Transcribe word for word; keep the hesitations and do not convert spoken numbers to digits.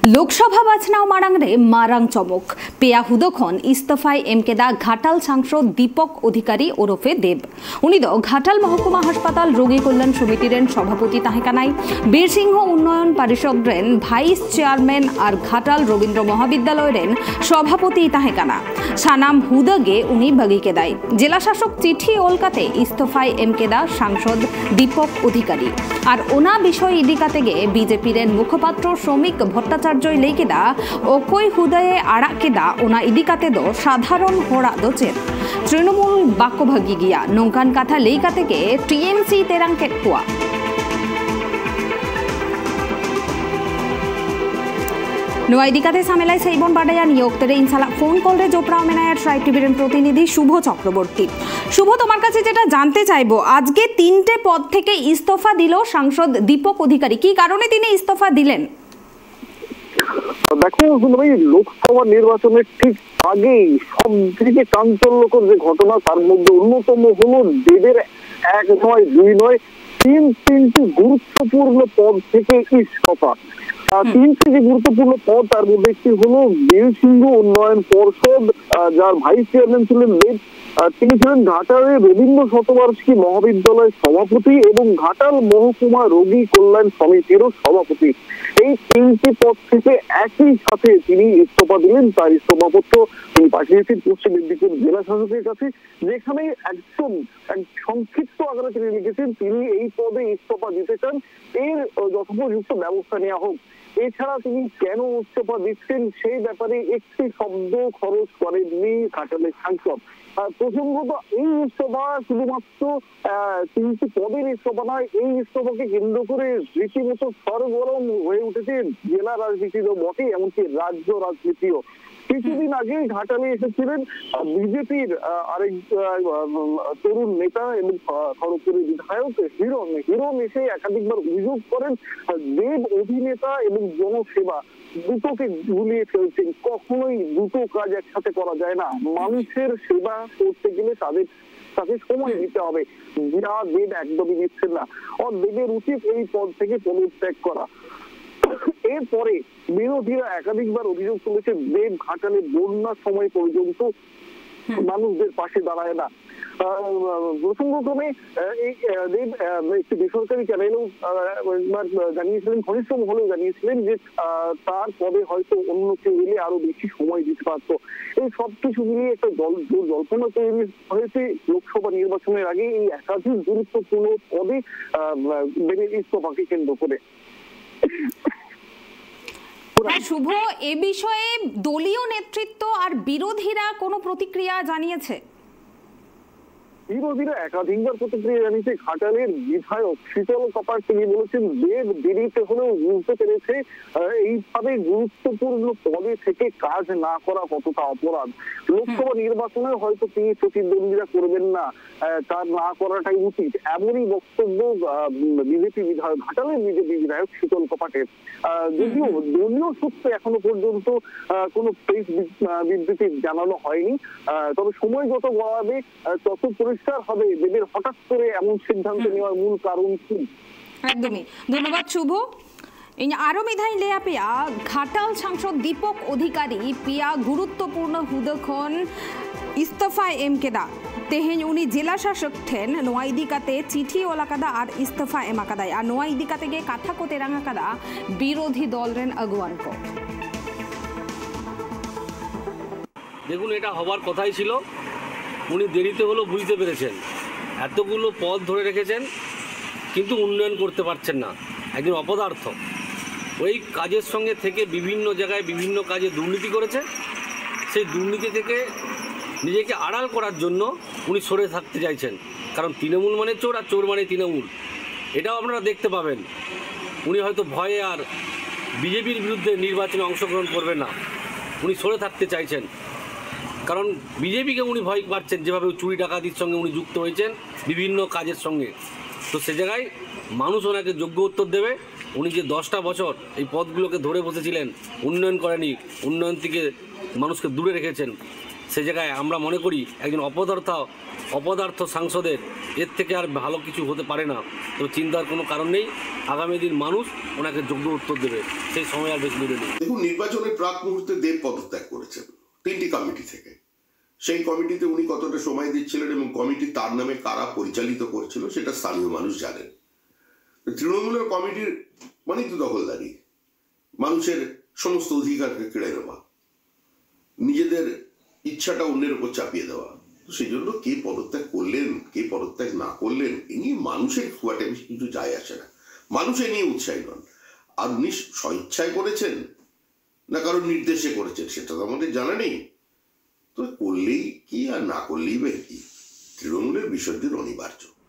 Lok Sabha বাছনাও মারাংরে Marang চমক পেয়া হুদখন ইস্তফায় এমকেদা ঘাটাল সাংসদ দীপক অধিকারী ওরফে দেব উনি তো ঘাটাল মহকুমা হাসপাতাল রোগী কল্যাণ সমিতির সভাপতি তাহেকানাই বীরসিংহ উন্নয়ন পরিষদের ভাইস চেয়ারম্যান আর ঘাটাল রবীন্দ্র মহাবিদ্যালয়ের সভাপতি তাহেকানা সানাম হুদগে উনি বাগিকেদাই জেলা শাসক চিঠি ওলকাতে ইস্তফায় এমকেদা সাংসদ দীপক অধিকারী আর ওনা বিষয় ইদিকাতে গে বিজেপির মুখপাত্র শ্রমিক ভট্টাচার্য লেকেদা ও কই হুদয়ে আড়াকেদা ওনা ইদিকাতে দো সাধারণ হোড়া দো চেত তৃণমূল বাক্যভাগি গিয়া নৌকান কাথা লেকাতে গে টিএমসি তেরাং কেটকুয়া নোয়া ইদিকাতে সামেলাই সেইবন বাডায়া নিয়োগতরে ইনসালা ফোন কলরে জোপড়াও মেনায়ার ট্রাইব টিভির প্রতিনিধি শুভ চক্রবর্তী। শুভ, তোমার কাছে যেটা জানতে চাইবো, আজকে তিনটে পদ থেকে ইস্তফা দিল সাংসদ দীপক অধিকারী, কি কারণে তিনি ইস্তফা দিলেন? দেখো ভাই, লোকসভা নির্বাচনের ঠিক আগেই সব থেকে চাঞ্চল্যকর যে ঘটনা তার মধ্যে অন্যতম হলো দেবের এক নয় দুই নয় তিন তিনটি গুরুত্বপূর্ণ পদ থেকে ইস্তফা। তিনটি যে গুরুত্বপূর্ণ পদ তার মধ্যে একটি হলো বীরসিংহ উন্নয়ন পর্ষদ, যার ভাইস চেয়ারম্যান ছিলেন দেব। তিনি ছিলেন ঘাটালের রবীন্দ্র শতবার্ষিকী মহাবিদ্যালয়ের সভাপতি এবং ঘাটাল মহকুমা রোগী কল্যাণ সমিতিরও সভাপতি। এই তিনটি পদ থেকে একই সাথে তিনি ইস্তফা দিলেন। তার ইস্তফাপত্র তিনি পাঠিয়েছেন পশ্চিম মেদিনীপুর জেলা শাসকের কাছে, যেখানে একদম সংক্ষিপ্ত আকারে তিনি লিখেছেন তিনি এই পদে ইস্তফা দিতে চান, এর যথোপযুক্ত ব্যবস্থা নেওয়া হোক। এছাড়া তিনি কেন ইস্তফা দিচ্ছেন সেই ব্যাপারে একটি শব্দ খরচ করেননি ঘাটালের সাংসদ। প্রসঙ্গত এই ইস্তফা শুধুমাত্র তিনটি পদের ইস্তফা নয়, এই ইস্তফাকে কেন্দ্র করে রীতিমতো সরগরম হয়ে উঠেছে জেলা রাজনীতিও বটে, এমনকি রাজ্য রাজনীতিও। কিছুদিন আগে ঘাটালে এসেছিলেন বিজেপির আরেক তরুণ নেতা এবং খড়গপুরের বিধায়ক হিরণ। হিরণ এসে একাধিকবার অভিযোগ করেন দেব অভিনেতা এবং জনসেবা দুটোকে গুলিয়ে ফেলছেন। কখনোই দুটো কাজ একসাথে করা যায় না। মানুষের সেবা করতে গেলে তাদের তাকে সময় দিতে হবে, যা দেব একদমই দিচ্ছেন না। আর দেবের উচিত এই পদ থেকে পদত্যাগ করা। এরপরে বিরোধীরা একাধিকবার অভিযোগ তুলেছে দেব ঘাটালে বন্যার সময় পর্যন্ত মানুষদের পাশে দাঁড়ায় না। প্রসঙ্গক্রমে এই দেব একটি বেসরকারি চ্যানেলেও জানিয়েছিলেন, ঘনিষ্ঠ মহলেও জানিয়েছিলেন যে তার পদে হয়তো অন্য কেউ এলে আরো বেশি সময় দিতে পারতো। এই সবকিছু মিলিয়ে একটা জল জল্পনা তৈরি হয়েছে লোকসভা নির্বাচনের আগে এই একাধিক গুরুত্বপূর্ণ পদে দেবের ইস্তফাকে কেন্দ্র করে। শুভ, এ বিষয়ে দলীয় নেতৃত্ব আর বিরোধীরা কোনো প্রতিক্রিয়া জানিয়েছে? বিরোধীরা একাধিকবার প্রতিক্রিয়া জানিয়েছে। ঘাটালের বিধায়ক শীতল কপার তিনি বলেছেন দেব দেরিতে হলেও বুঝতে পেরেছে এইভাবে গুরুত্বপূর্ণ পদে থেকে কাজ না করা কতটা অপরাধ। লোকসভা নির্বাচনে হয়তো তিনি প্রতিদ্বন্দ্বিতা করবেন না, তার না করাটাই উচিত, এমনই বক্তব্য বিজেপি বিধায়ক ঘাটালের বিজেপি বিধায়ক শীতল কপাটের। যদিও দলীয় সূত্রে এখনো পর্যন্ত কোনো প্রেস বিবৃতি জানানো হয়নি, তবে সময় যত গড়াবে তত পরিষ্কার হবে দেবের হঠাৎ করে এমন সিদ্ধান্ত নেওয়ার মূল কারণ কি। একদমই ধন্যবাদ শুভ। আরো মিধাই লেয়া পিয়া ঘাটাল সাংসদ দীপক অধিকারী পিয়া গুরুত্বপূর্ণ হুদখন ইস্তফা এমকেদা তেহেন উনি জেলা শাসক ঠেন নোয়া ইদিকাতে চিঠি ওলাকাদা আর ইস্তফা এমাকাদায় আর নোয়া ইদিকাতে গে কাথা কো তেরাঙ্গাকাদা বিরোধী দল রেন আগুয়ান কো। দেখুন, এটা হবার কথাই ছিল, উনি দেরিতে হলো বুঝতে পেরেছেন, এতগুলো পদ ধরে রেখেছেন কিন্তু উন্নয়ন করতে পারছেন না, একজন অপদার্থ। ওই কাজের সঙ্গে থেকে বিভিন্ন জায়গায় বিভিন্ন কাজে দুর্নীতি করেছে, সেই দুর্নীতি থেকে নিজেকে আড়াল করার জন্য উনি সরে থাকতে চাইছেন, কারণ তৃণমূল মানে চোর আর চোর মানে তৃণমূল, এটাও আপনারা দেখতে পাবেন। উনি হয়তো ভয়ে আর বিজেপির বিরুদ্ধে নির্বাচনে অংশগ্রহণ করবেন না, উনি সরে থাকতে চাইছেন, কারণ বিজেপিকে উনি ভয় পাচ্ছেন, যেভাবে চুরি ডাকাতির সঙ্গে উনি যুক্ত হয়েছেন বিভিন্ন কাজের সঙ্গে। তো সে জায়গায় মানুষ ওনাকে যোগ্য উত্তর দেবে। উনি যে দশটা বছর এই পদগুলোকে ধরে বসেছিলেন, উন্নয়ন করেনি, উন্নয়ন থেকে মানুষকে দূরে রেখেছেন, সে জায়গায় আমরা মনে করি একজন অপদার্থ অপদার্থ সাংসদের এর থেকে আর ভালো কিছু হতে পারে না। তো চিন্তার কোনো কারণ নেই, আগামী দিন মানুষ ওনাকে যোগ্য উত্তর দেবে, সেই সময় আর বেশি দূরে নেই। দেখুন, নির্বাচনের প্রাক মুহূর্তে দেব পদত্যাগ করেছেন তিনটি কমিটি থেকে। সেই কমিটিতে উনি কতটা সময় দিচ্ছিলেন এবং কমিটি তার নামে কারা পরিচালিত করছিল সেটা স্থানীয় মানুষ জানেন। তৃণমূলের কমিটির মানে তো দখলদারি, মানুষের সমস্ত অধিকারকে কেড়ে নেওয়া, নিজেদের ইচ্ছাটা অন্যের উপর চাপিয়ে দেওয়া। তো সেই জন্য কে পদত্যাগ করলেন কে পদত্যাগ না করলেন এ নিয়ে মানুষের খুব একটা বেশি কিছু যায় আসে না। মানুষ এ নিয়ে উৎসাহী নন। আর উনি স্বইচ্ছায় করেছেন না কারোর নির্দেশে করেছেন সেটা তো আমাদের জানা নেই। তো করলেই কি আর না করলেই বা কি, তৃণমূলের বিসর্জন অনিবার্য।